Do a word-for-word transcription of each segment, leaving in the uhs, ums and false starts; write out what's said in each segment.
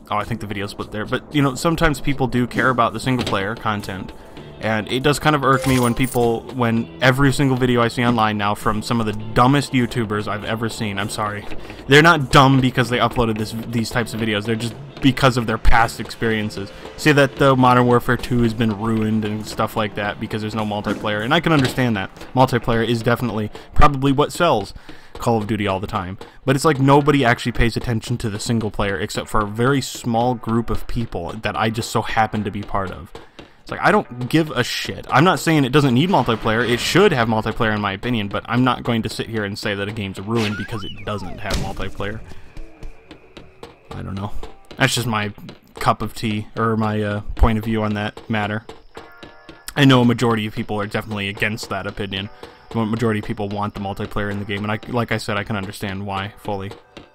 oh, I think the video split there. But, you know, sometimes people do care about the single-player content. And it does kind of irk me when people, when every single video I see online now from some of the dumbest YouTubers I've ever seen, I'm sorry. They're not dumb because they uploaded this, these types of videos. They're just because of their past experiences. Say that the Modern Warfare two has been ruined and stuff like that because there's no multiplayer. And I can understand that. Multiplayer is definitely probably what sells Call of Duty all the time. But it's like nobody actually pays attention to the single player except for a very small group of people that I just so happen to be part of. It's like, I don't give a shit. I'm not saying it doesn't need multiplayer. It should have multiplayer in my opinion, but I'm not going to sit here and say that a game's ruined because it doesn't have multiplayer. I don't know. That's just my cup of tea, or my uh, point of view on that matter. I know a majority of people are definitely against that opinion. The majority of people want the multiplayer in the game, and I, like I said, I can understand why fully.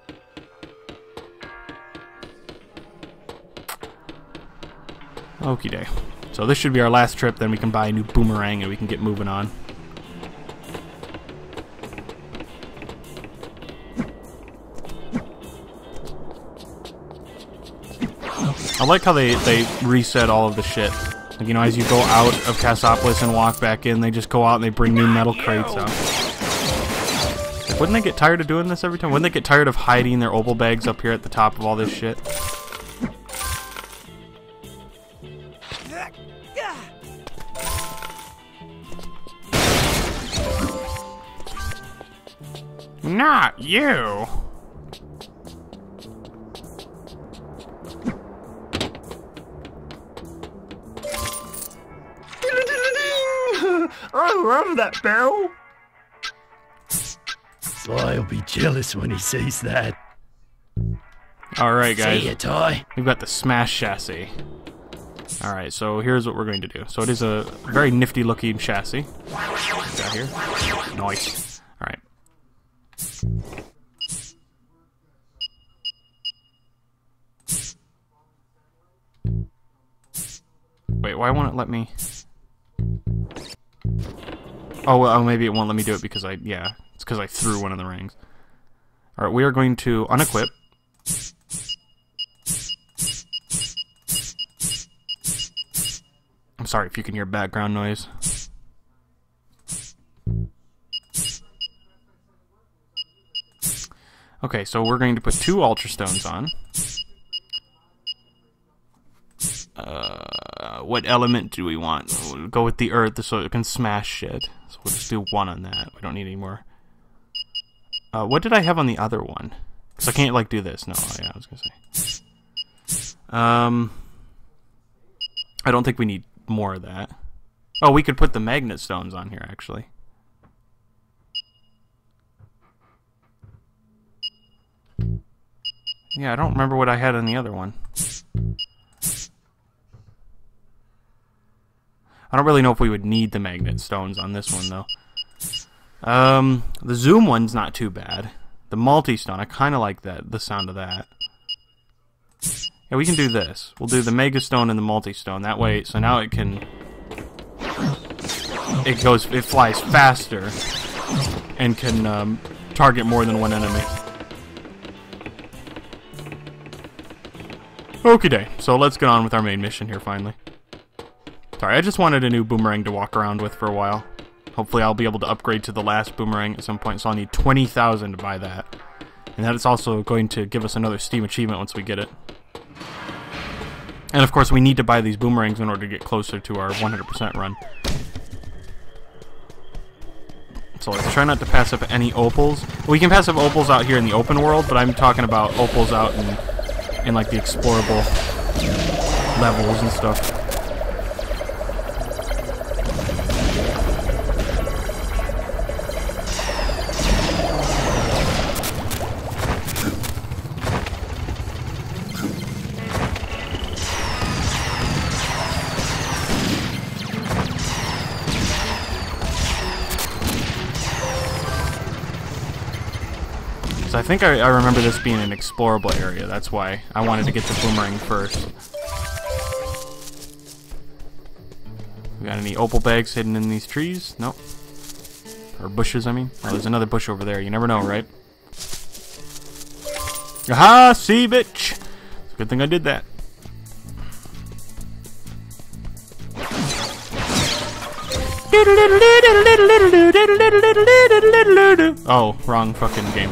Okie day. So this should be our last trip, then we can buy a new boomerang and we can get moving on. I like how they, they reset all of the shit. Like, you know, as you go out of Cassopolis and walk back in, they just go out and they bring new metal crates out. Like, wouldn't they get tired of doing this every time? Wouldn't they get tired of hiding their opal bags up here at the top of all this shit? Not you! I love that bell! Sly will be jealous when he sees that. Alright, guys. See ya, Ty. We've got the Smash chassis. Alright, so here's what we're going to do. So it is a very nifty looking chassis. Got here. Nice. Alright. Wait, why won't it let me? Oh, well, maybe it won't let me do it because I, yeah, it's because I threw one of the rings. Alright, we are going to unequip. I'm sorry if you can hear background noise. Okay, so we're going to put two Ultra Stones on. Uh, what element do we want? We'll go with the earth so it can smash shit. So we'll just do one on that. We don't need any more. Uh, what did I have on the other one? Because I can't, like, do this. No, yeah, I was going to say. Um, I don't think we need more of that. Oh, we could put the magnet stones on here, actually. Yeah, I don't remember what I had on the other one. I don't really know if we would need the magnet stones on this one, though. Um, the zoom one's not too bad. The multi-stone, I kind of like that, the sound of that. Yeah, we can do this. We'll do the mega stone and the multi-stone. That way, so now it can... It goes, it flies faster and can um, target more than one enemy. Okie day. So let's get on with our main mission here, finally. Sorry, I just wanted a new boomerang to walk around with for a while. Hopefully I'll be able to upgrade to the last boomerang at some point, so I'll need twenty thousand to buy that. And that is also going to give us another Steam achievement once we get it. And of course we need to buy these boomerangs in order to get closer to our one hundred percent run. So let's try not to pass up any opals. We can pass up opals out here in the open world, but I'm talking about opals out in, in like the explorable levels and stuff. I think I, I remember this being an explorable area. That's why I wanted to get the boomerang first. We got any opal bags hidden in these trees? Nope. Or bushes, I mean. Oh, there's another bush over there. You never know, right? Aha! See, bitch! Good thing I did that. Oh, wrong fucking game.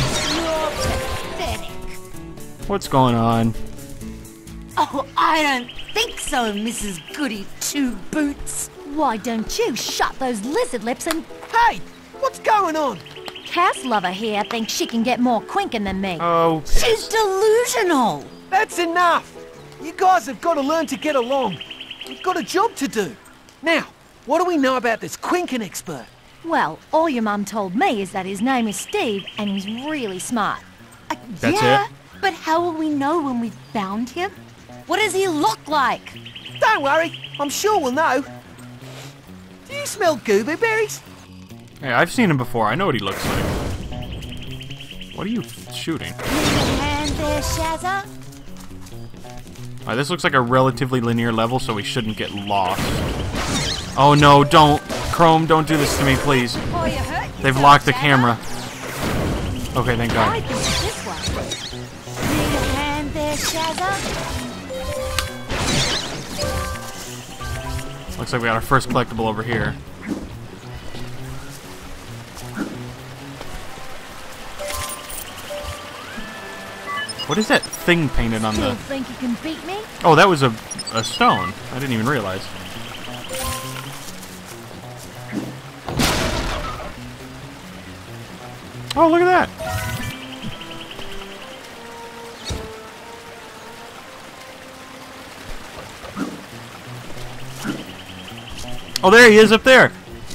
What's going on? Oh, I don't think so, Missus Goody Two Boots. Why don't you shut those lizard lips and... Hey, what's going on? Cass lover here thinks she can get more Quinkan than me. Oh, She's delusional. That's enough. You guys have got to learn to get along. You've got a job to do. Now, what do we know about this Quinkan expert? Well, all your mum told me is that his name is Steve and he's really smart. Uh, That's yeah, it? but how will we know when we've found him? What does he look like? Don't worry, I'm sure we'll know. Do you smell goober berries? hey, I've seen him before. I know what he looks like. What are you shooting? Need a hand there, Shazza? Alright, this looks like a relatively linear level, so we shouldn't get lost. Oh no, don't. Chrome, don't do this to me, please. Oh, you hurt They've yourself, locked the Shazza. camera. Okay, thank I God. think it's this one. Need a hand there, Shazza? Looks like we got our first collectible over here. What is that thing painted on Still the... think you can beat me? Oh, that was a, a stone. I didn't even realize. Oh, look at that. Oh, there he is up there.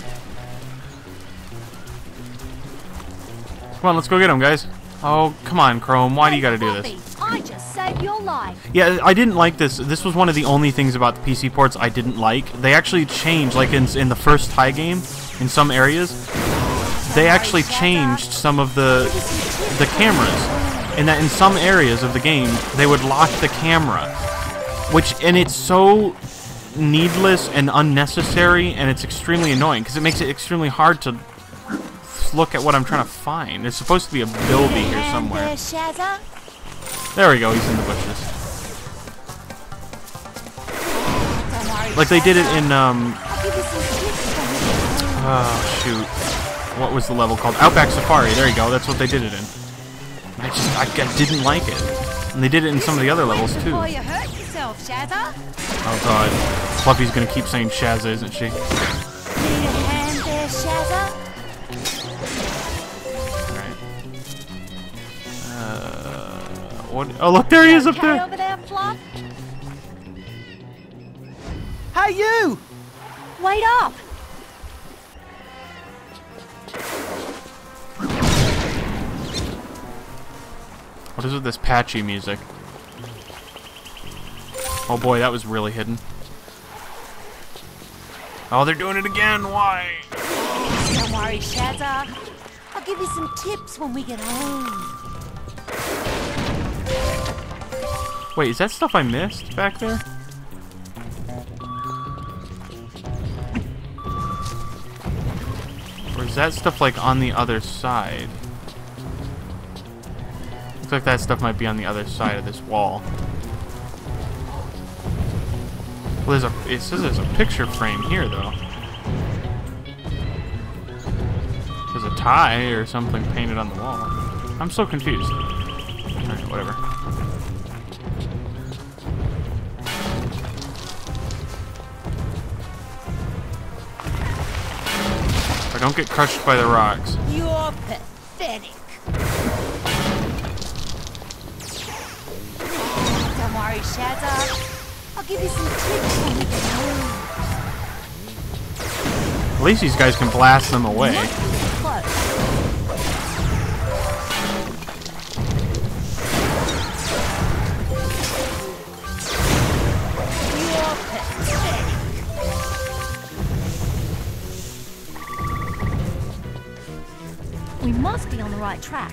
Come on, let's go get him, guys. Oh, come on, Chrome. Why do you gotta do this? Fluffy, I just saved your life. Yeah, I didn't like this. This was one of the only things about the P C ports I didn't like. They actually changed, like in, in the first Ty game, in some areas, they actually changed some of the the cameras. And that in some areas of the game, they would lock the camera. Which, and it's so needless and unnecessary, and it's extremely annoying, because it makes it extremely hard to look at what I'm trying to find. There's supposed to be a building here somewhere. Hand there, Shazza? There we go, he's in the bushes. Don't worry, Like they did it Shazza. in, um, I'll give you some tips when we get home. oh, shoot. What was the level called? Outback Safari. There you go. That's what they did it in. I just, I, I didn't like it. And they did it in some of the other levels, too. Before you hurt yourself, Shazza. Oh, God. Fluffy's gonna keep saying Shazza, isn't she? Need a hand there, Shazza? Alright. Uh, what? Oh, look, there he is up Okay there. over there, Fluff? Hey, you! Wait up! What is with this patchy music? Oh, boy, that was really hidden. Oh, they're doing it again. Why? Don't worry, Shazza. I'll give you some tips when we get home. Wait, is that stuff I missed back there? Or is that stuff like on the other side? Looks like that stuff might be on the other side of this wall. Well, there's a, it says there's a picture frame here, though. There's a tie or something painted on the wall. I'm so confused. Alright, whatever. If I don't get crushed by the rocks. You're pathetic. Don't worry, Shazza. I'll give you some tips when we get home. At least these guys can blast them away. Must be close. You're pathetic. We must be on the right track.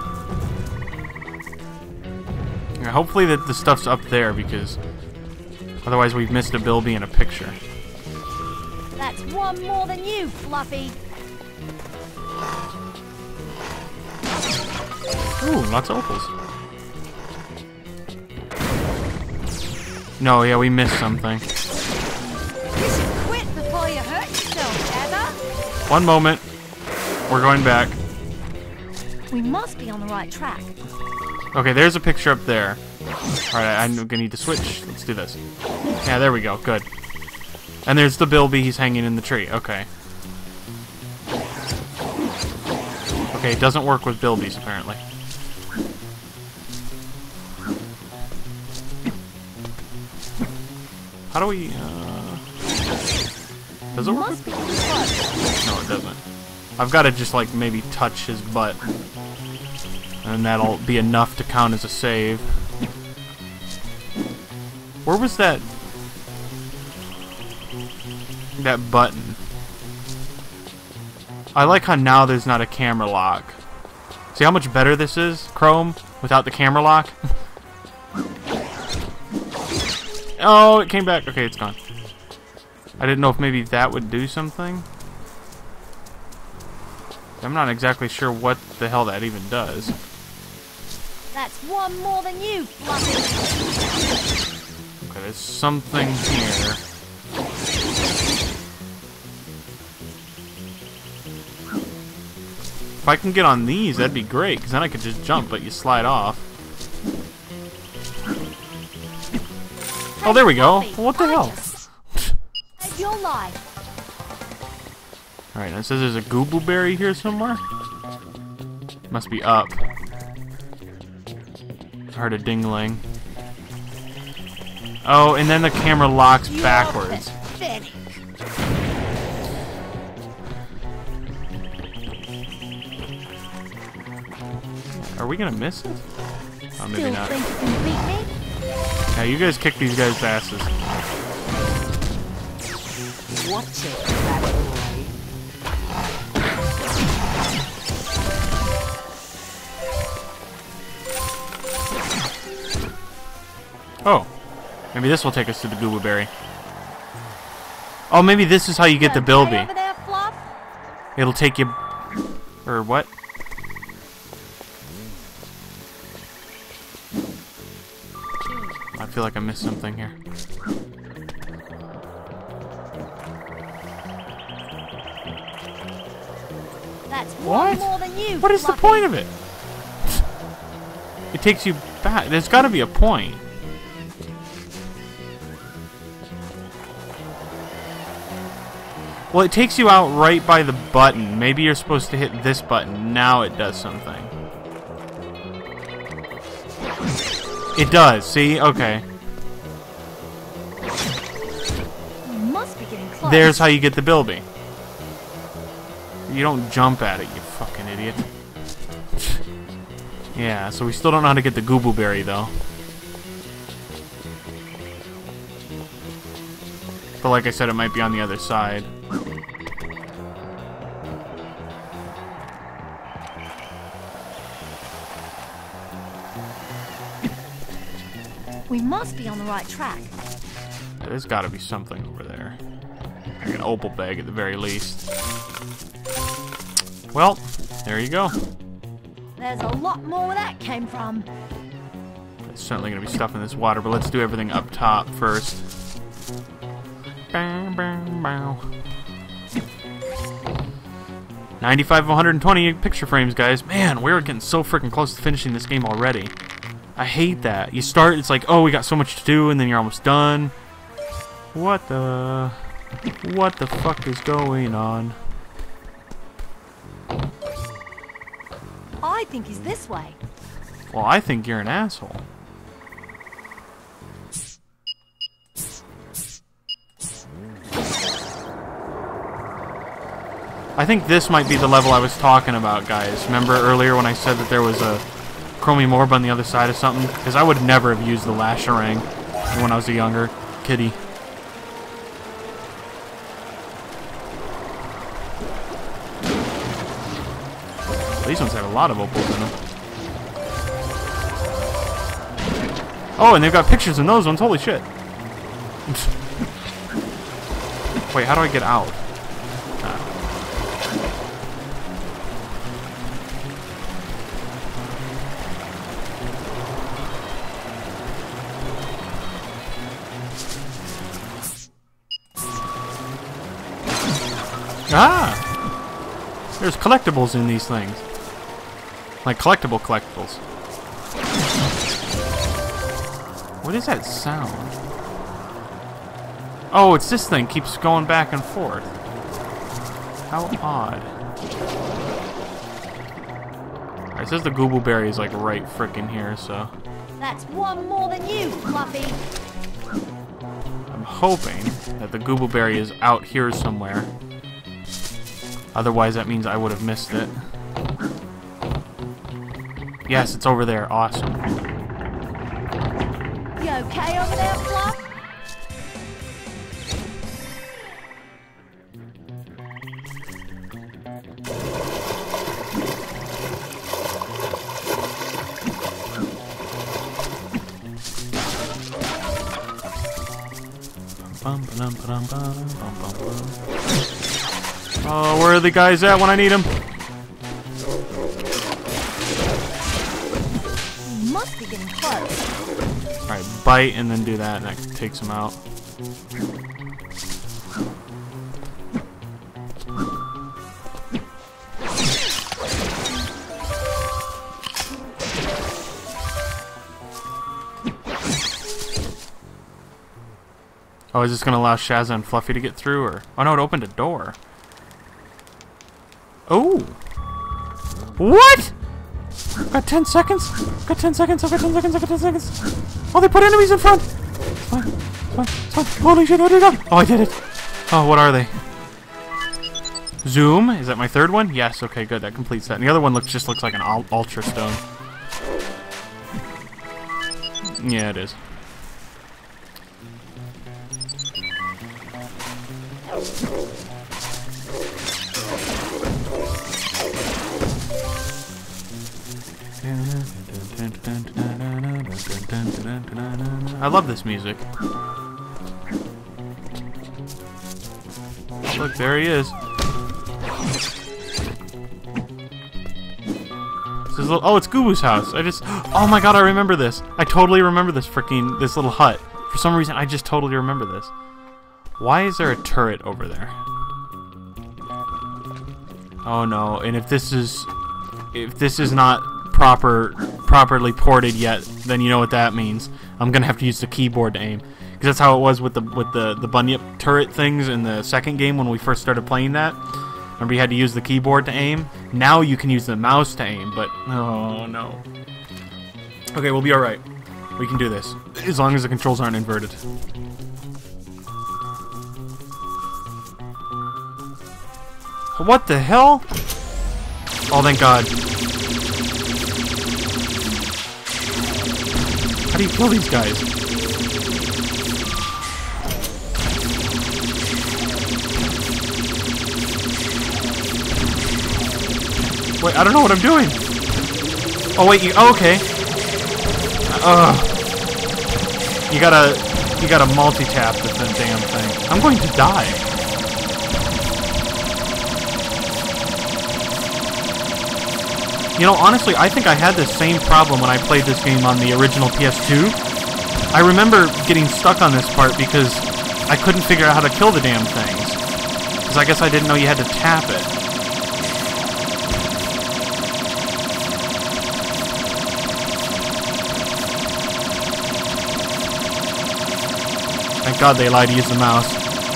Yeah, hopefully that the stuff's up there, because otherwise we've missed a Bilby and a picture. That's one more than you, Fluffy. Ooh, lots of opals. No, yeah, we missed something. You should quit before you hurt yourself, Heather. One moment. We're going back. We must be on the right track. Okay, there's a picture up there. Alright, I'm gonna need to switch. Let's do this. Yeah, there we go. Good. And there's the Bilby. He's hanging in the tree. Okay. Okay, it doesn't work with Bilbies, apparently. How do we, uh... Does it work? Must be close. No, it doesn't. I've got to just, like, maybe touch his butt. And that'll be enough to count as a save. Where was that... that button? I like how now there's not a camera lock. See how much better this is, Chrome, without the camera lock? Oh, it came back. Okay, it's gone. I didn't know if maybe that would do something. I'm not exactly sure what the hell that even does. That's one more than you, Fluffy. Okay, there's something here. If I can get on these, that'd be great, because then I could just jump, but you slide off. Oh, there we go. What the hell? Your life. Alright, it says there's a Gooble Berry here somewhere. Must be up. I heard a dingling. Oh, and then the camera locks You're backwards. pathetic. Are we gonna miss it? Oh, maybe Still not. think you can beat me? Yeah, you guys kick these guys' asses. Watch it, that boy. Oh. Maybe this will take us to the Google Berry. Oh, maybe this is how you get the Bilby. Over there, Fluff? It'll take you... Or what? I feel like I missed something here. That's What? one more than you, What is the Fluffy. point of it? It takes you back. There's got to be a point. Well, it takes you out right by the button. Maybe you're supposed to hit this button. Now it does something. It does. See? Okay. You must be getting close. There's how you get the Bilby. You don't jump at it, you fucking idiot. Yeah, so we still don't know how to get the Gooble Berry, though. But like I said, it might be on the other side. We must be on the right track. There's got to be something over there. Like an opal bag at the very least. Well, there you go. There's a lot more where that came from. There's certainly going to be stuff in this water, but let's do everything up top first. Bow, bow, bow. ninety-five of one hundred twenty picture frames, guys. Man, we're getting so freaking close to finishing this game already. I hate that. You start, it's like, oh, we got so much to do, and then you're almost done. What the... What the fuck is going on? I think he's this way. Well, I think you're an asshole. I think this might be the level I was talking about, guys. Remember earlier when I said that there was a Chromie Morb on the other side of something? Because I would never have used the Lasharang when I was a younger kiddie. These ones have a lot of opals in them. Oh, and they've got pictures in those ones. Holy shit. Wait, how do I get out? Ah. Ah! There's collectibles in these things. Like collectible collectibles. What is that sound? Oh, it's this thing. Keeps going back and forth. How odd. Alright, it says the goobleberry is like right frickin' here, so... That's one more than you, Fluffy. I'm hoping that the goobleberry is out here somewhere. Otherwise, that means I would have missed it. Yes, it's over there. Awesome. You okay over there, Fluff? Oh, where are the guys at when I need them? Must be getting close. Alright, bite and then do that, and that takes them out. Oh, is this going to allow Shazza and Fluffy to get through, or... Oh no, it opened a door. Oh! What?! Got ten seconds? Got ten seconds, I've got ten seconds, I've got ten seconds. Oh, they put enemies in front! It's fine, it's fine, it's fine. Holy shit, I did it! Oh, I did it! Oh, what are they? Zoom? Is that my third one? Yes, okay, good, that completes that. And the other one looks just looks like an ul ultra stone. Yeah, it is. I love this music. Look, there he is. This is little, oh, it's Gubu's house. I just, oh my god, I remember this. I totally remember this freaking, this little hut. For some reason, I just totally remember this. Why is there a turret over there? Oh no, and if this is, if this is not proper, properly ported yet, then you know what that means. I'm gonna have to use the keyboard to aim, because that's how it was with the with the the bunyip turret things in the second game when we first started playing that. Remember, you had to use the keyboard to aim. Now you can use the mouse to aim, but oh no. Okay, we'll be all right. We can do this as long as the controls aren't inverted. What the hell? Oh, thank God. How do you kill these guys? Wait, I don't know what I'm doing. Oh, wait, you, oh, okay. Ugh. You gotta, you gotta multi-tap the damn thing. I'm going to die. You know, honestly, I think I had this same problem when I played this game on the original P S two. I remember getting stuck on this part because I couldn't figure out how to kill the damn things. Because I guess I didn't know you had to tap it. Thank God they lied to use the mouse.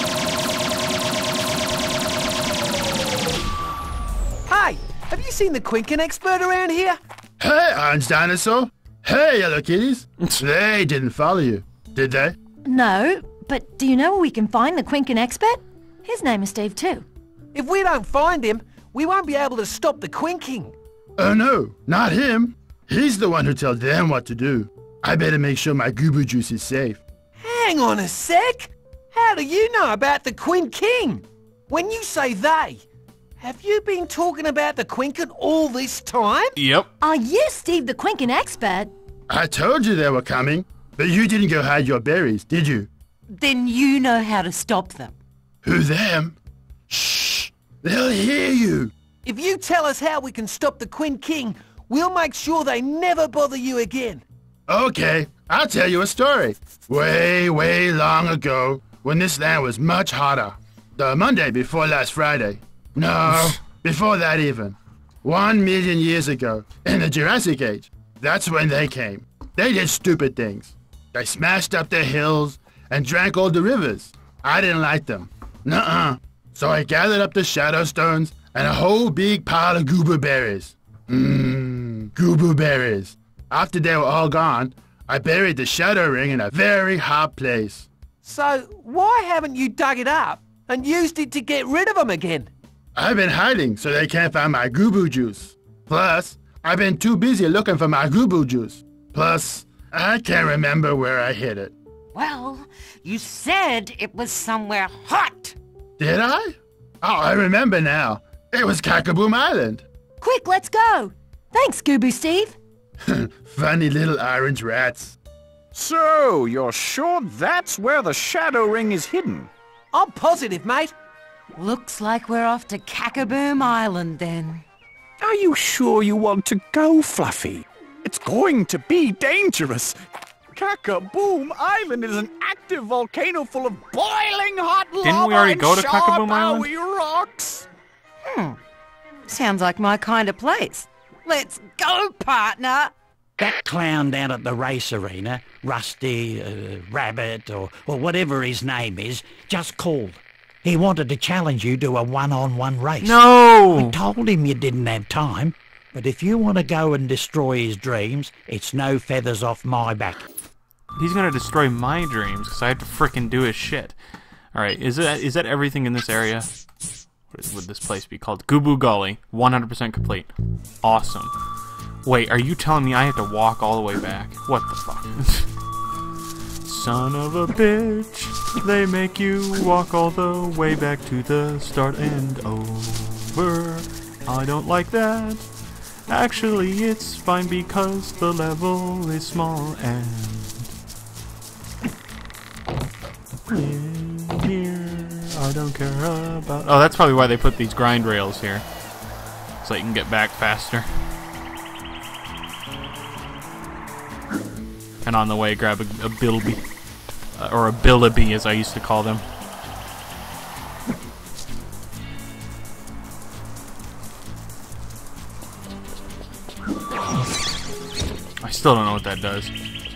Hey, have you seen the Quinkan expert around here? Hey, orange dinosaur. Hey, yellow kitties. They didn't follow you, did they? No, but do you know where we can find the Quinkan expert? His name is Steve too. If we don't find him, we won't be able to stop the Quinking. Oh no, not him. He's the one who tells them what to do. I better make sure my goober juice is safe. Hang on a sec. How do you know about the Quinking? When you say they, have you been talking about the Quinkan all this time? Yep. Are you Steve the Quinkan expert? I told you they were coming, but you didn't go hide your berries, did you? Then you know how to stop them. Who, them? Shh! They'll hear you! If you tell us how we can stop the Quinking, we'll make sure they never bother you again. Okay, I'll tell you a story. Way, way long ago, when this land was much hotter. The Monday before last Friday, No, before that even. One million years ago, in the Jurassic Age. That's when they came. They did stupid things. They smashed up the hills and drank all the rivers. I didn't like them. Nuh-uh. So I gathered up the shadow stones and a whole big pile of goober berries. Mmm, goober berries. After they were all gone, I buried the shadow ring in a very hot place. So, why haven't you dug it up and used it to get rid of them again? I've been hiding so they can't find my goober juice. Plus, I've been too busy looking for my goober juice. Plus, I can't remember where I hid it. Well, you said it was somewhere hot. Did I? Oh, I remember now. It was Cackaboom Island. Quick, let's go. Thanks, Goober Steve. Funny little orange rats. So, you're sure that's where the shadow ring is hidden? I'm positive, mate. Looks like we're off to Cackaboom Island then. Are you sure you want to go, Fluffy? It's going to be dangerous. Cackaboom Island is an active volcano full of boiling hot lava. Didn't we already and go to sharp, Cackaboom Island? owie rocks. Hmm. Sounds like my kind of place. Let's go, partner. That clown down at the race arena, Rusty, uh, Rabbit, or, or whatever his name is, just called. He wanted to challenge you to a one-on-one race. No! I told him you didn't have time, but if you want to go and destroy his dreams, it's no feathers off my back. He's gonna destroy my dreams because I have to frickin' do his shit. Alright, is that, is that everything in this area? What would this place be called? Gooboo Gully. one hundred percent complete. Awesome. Wait, are you telling me I have to walk all the way back? What the fuck? Son of a bitch. They make you walk all the way back to the start and over. I don't like that. Actually, it's fine because the level is small and in here, I don't care about... Oh, that's probably why they put these grind rails here. So you can get back faster. And on the way, grab a, a bilby. Uh, or a billaby, as I used to call them. I still don't know what that does.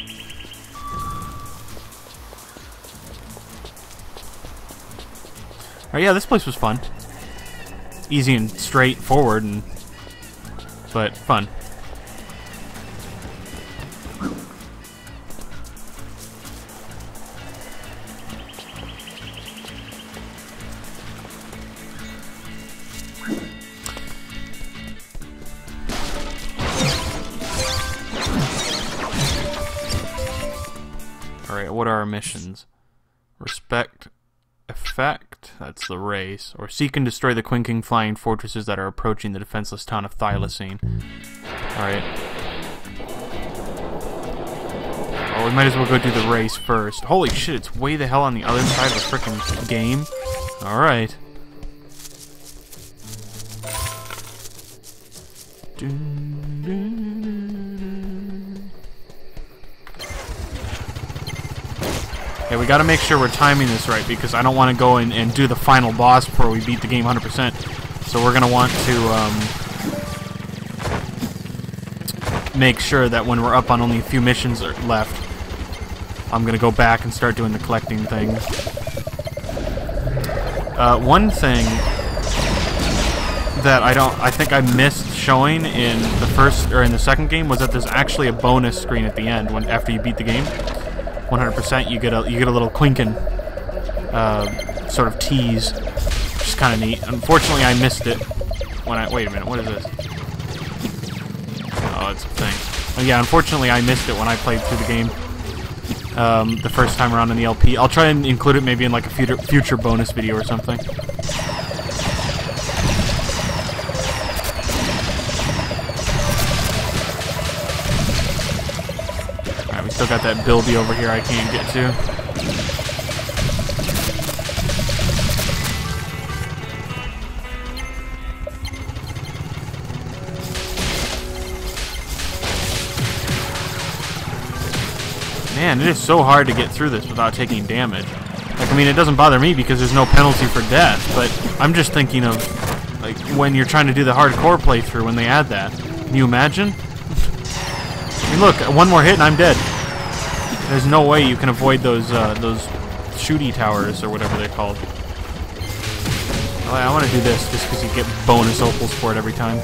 Alright, yeah, this place was fun. Easy and straightforward, and but fun. Alright, what are our missions? Respect effect, that's the race, or seek and destroy the Quinkan flying fortresses that are approaching the defenseless town of Thylacine. Alright. Oh, we might as well go do the race first. Holy shit, it's way the hell on the other side of the frickin' game. Alright. Okay, we gotta make sure we're timing this right because I don't want to go in and do the final boss before we beat the game one hundred percent. So we're gonna want to um, make sure that when we're up on only a few missions left, I'm gonna go back and start doing the collecting thing. Uh, one thing that I don't, I think I missed showing in the first or in the second game was that there's actually a bonus screen at the end when after you beat the game. one hundred percent, you get a you get a little Quinkan uh, sort of tease, which is kind of neat. Unfortunately, I missed it when I wait a minute. What is this? Oh, it's a thing. Oh, yeah, unfortunately, I missed it when I played through the game um, the first time around in the L P. I'll try and include it maybe in like a future future bonus video or something. Still got that Bilby over here I can't get to. Man, it is so hard to get through this without taking damage. Like, I mean, it doesn't bother me because there's no penalty for death, but I'm just thinking of Like, when you're trying to do the hardcore playthrough, when they add that. Can you imagine? I mean, look, one more hit and I'm dead. There's no way you can avoid those, uh, those shooty towers, or whatever they're called. Oh, I want to do this, just because you get bonus opals for it every time.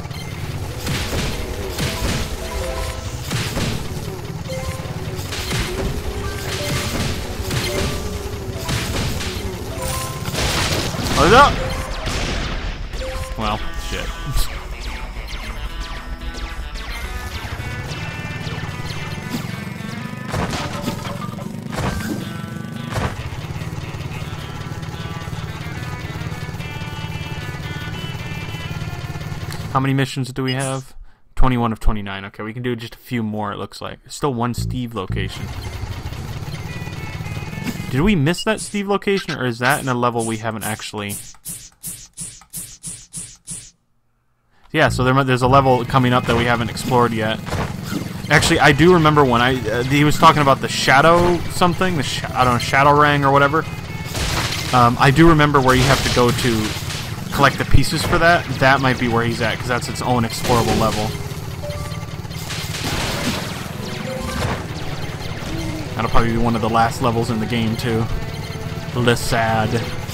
What is up? Well, shit. How many missions do we have? twenty-one of twenty-nine. Okay, we can do just a few more, it looks like. Still one Steve location. Did we miss that Steve location, or is that in a level we haven't actually... Yeah, so there, there's a level coming up that we haven't explored yet. Actually, I do remember when I uh, he was talking about the shadow something, the sh I don't know, shadow rang or whatever. Um, I do remember where you have to go to collect the pieces for that. That might be where he's at, because that's its own explorable level. That'll probably be one of the last levels in the game, too. Less sad.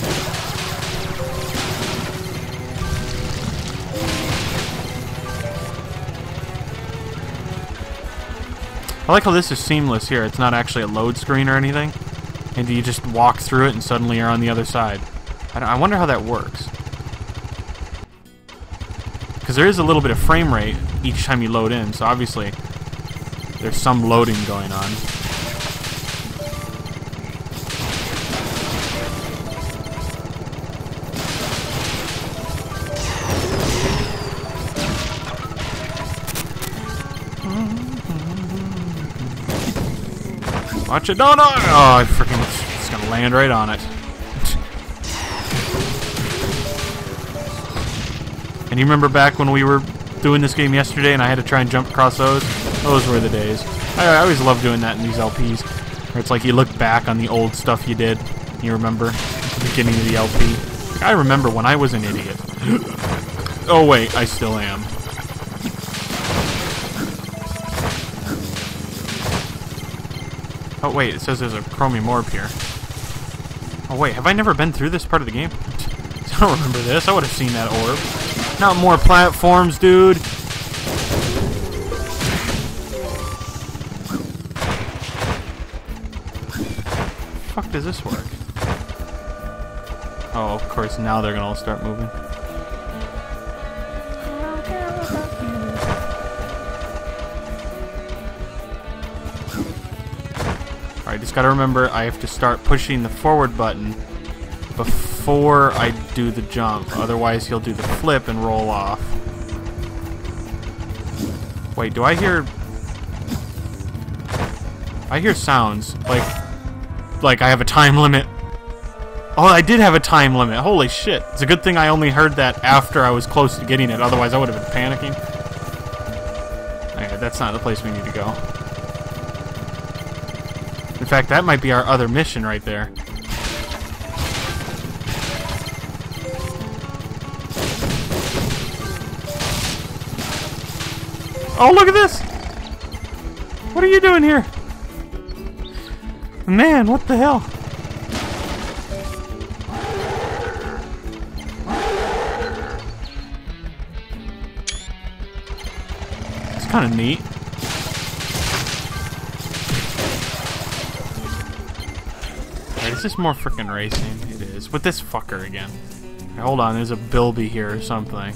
I like how this is seamless here. It's not actually a load screen or anything. And you just walk through it and suddenly you're on the other side. I, don't, I wonder how that works. Because there is a little bit of frame rate each time you load in, so obviously there's some loading going on. Watch it! No, no! Oh, I freaking... It's gonna land right on it. And you remember back when we were doing this game yesterday and I had to try and jump across those? Those were the days. I, I always love doing that in these L Ps. Where it's like you look back on the old stuff you did. You remember at the beginning of the L P. Like, I remember when I was an idiot. Oh wait, I still am. Oh wait, it says there's a chromium orb here. Oh wait, have I never been through this part of the game? I don't remember this. I would have seen that orb. Not more platforms, dude. Fuck does this work? Oh, of course, now they're gonna all start moving. Alright, just gotta remember I have to start pushing the forward button before I do the jump. Otherwise, he'll do the flip and roll off. Wait, do I hear... I hear sounds. Like... Like I have a time limit. Oh, I did have a time limit. Holy shit. It's a good thing I only heard that after I was close to getting it. Otherwise, I would have been panicking. Okay, that's not the place we need to go. In fact, that might be our other mission right there. Oh, look at this! What are you doing here? Man, what the hell? It's kind of neat. Alright, is this more frickin' racing? It is. With this fucker again. Okay, hold on, there's a Bilby here or something.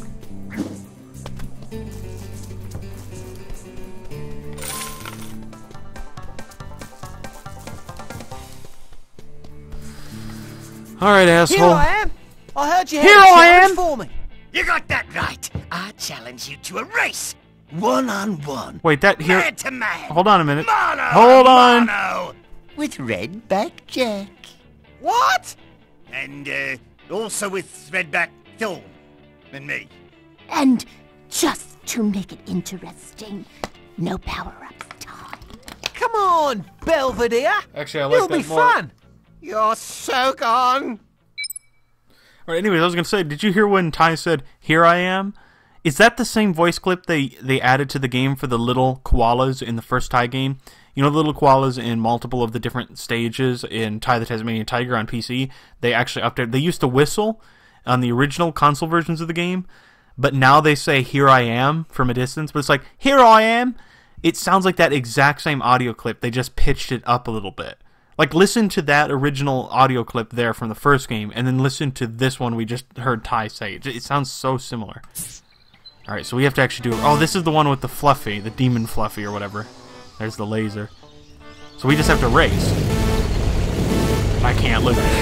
Alright, asshole. Here I am! I heard you had Here a I challenge am. for me. You got that right. I challenge you to a race. One on one. Wait, that here... Man to man. Hold on a minute. Mono Hold on. mono. With Redback Jack. What? And uh, also with Redback Thorn. And me. And just to make it interesting, no power-ups, Tom. Come on, Belvedere. Actually, I like It'll that be more. fun. You're so gone. Alright, anyways, I was gonna say, did you hear when Ty said, "Here I am"? Is that the same voice clip they, they added to the game for the little koalas in the first Ty game? You know the little koalas in multiple of the different stages in Ty the Tasmanian Tiger on P C? They actually updated. They used to whistle on the original console versions of the game, but now they say, "Here I am" from a distance, but it's like, "Here I am." It sounds like that exact same audio clip. They just pitched it up a little bit. Like, listen to that original audio clip there from the first game, and then listen to this one we just heard Ty say. It, it sounds so similar. Alright, so we have to actually do it. Oh, this is the one with the Fluffy, the Demon Fluffy or whatever. There's the laser. So we just have to race. I can't live it.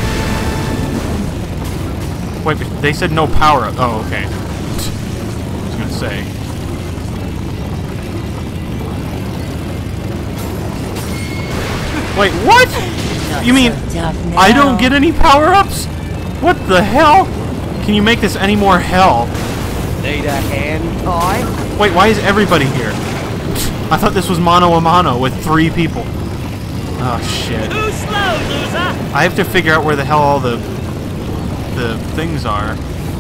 Wait, but they said no power up. Oh, okay. I was gonna say. Wait, what? Not You mean so tough now. I don't get any power-ups? What the hell? Can you make this any more hell? Need a hand, Ty? Wait, why is everybody here? I thought this was mano a mano with three people. Oh, shit. Too slow, loser! I have to figure out where the hell all the the things are.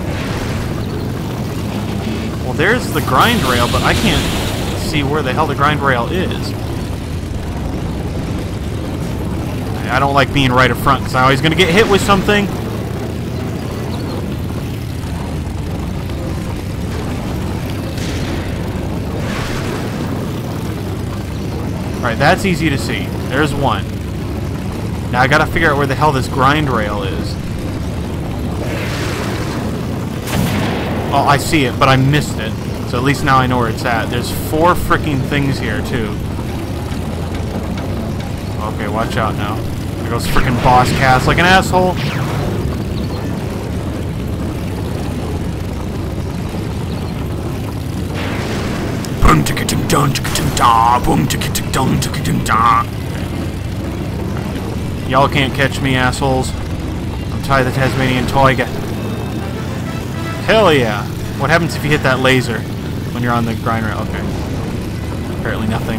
Well, there's the grind rail, but I can't see where the hell the grind rail is. I don't like being right up front because I'm always going to get hit with something. Alright, that's easy to see. There's one. Now I gotta figure out where the hell this grind rail is. Oh, I see it, but I missed it. So at least now I know where it's at. There's four freaking things here, too. Okay, watch out now. There goes freaking boss cast like an asshole. Boom ticka ting dong ticka ting da. Boom ticka ting dong ticka ting da. Y'all can't catch me, assholes. I'm Ty the Tasmanian Tiger. Hell yeah! What happens if you hit that laser when you're on the grind rail? Okay. Apparently nothing.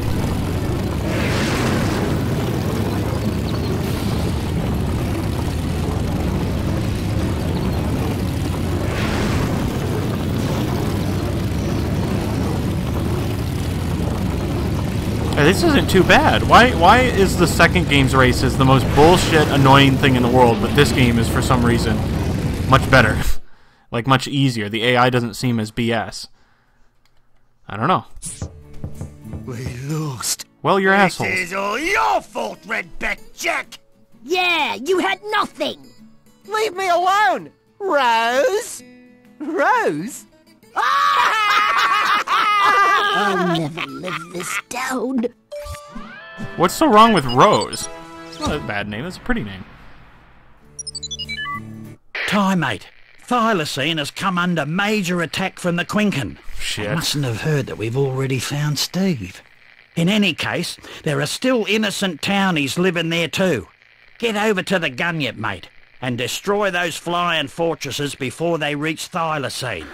Hey, this isn't too bad. Why why is the second game's races the most bullshit, annoying thing in the world, but this game is for some reason much better? Like, much easier. The A I doesn't seem as B S. I don't know. We lost. Well, you're It assholes. is all your fault, Redback Jack! Yeah, you had nothing. Leave me alone! Rose? Rose? I'll never live this down. What's so wrong with Rose? It's not a bad name. It's a pretty name. Ty, mate. Thylacine has come under major attack from the Quinkan. Shit. They mustn't have heard that we've already found Steve. In any case, there are still innocent townies living there too. Get over to the Gunyip, mate, and destroy those flying fortresses before they reach Thylacine.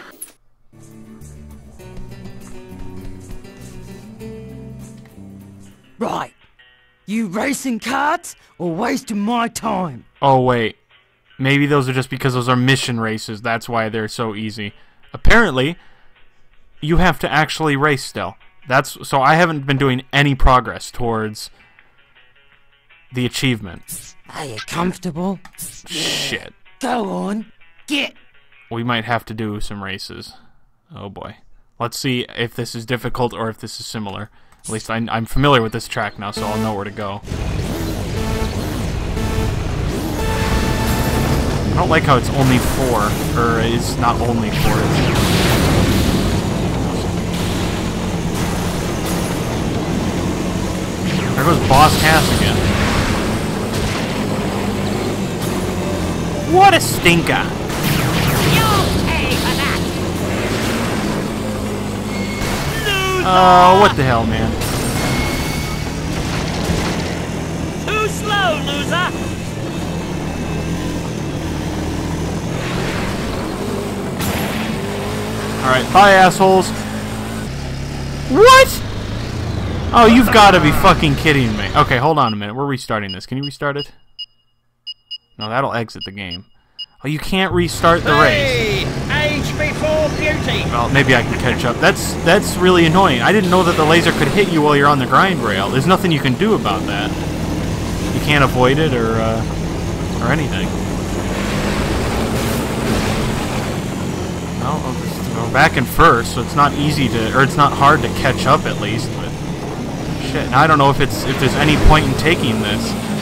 Right. You racing carts or wasting my time? Oh, wait. Maybe those are just because those are mission races. That's why they're so easy. Apparently, you have to actually race still. That's so I haven't been doing any progress towards the achievement. Are you comfortable? Shit. Go on. Get. We might have to do some races. Oh boy. Let's see if this is difficult or if this is similar. At least I, I'm familiar with this track now, so I'll know where to go. I don't like how it's only four, or it's not only four. There goes Boss Cass again. What a stinker! Oh, what the hell, man? Too slow, loser! Alright, bye, assholes. What? Oh, you've got to be fucking kidding me. Okay, hold on a minute. We're restarting this. Can you restart it? No, that'll exit the game. Oh, you can't restart the race. Age before beauty. Well, maybe I can catch up. That's that's really annoying. I didn't know that the laser could hit you while you're on the grind rail. There's nothing you can do about that. You can't avoid it or uh, or anything. Well, I'll just go back in first, so it's not easy to, or it's not hard to catch up at least. But shit, now I don't know if it's if there's any point in taking this.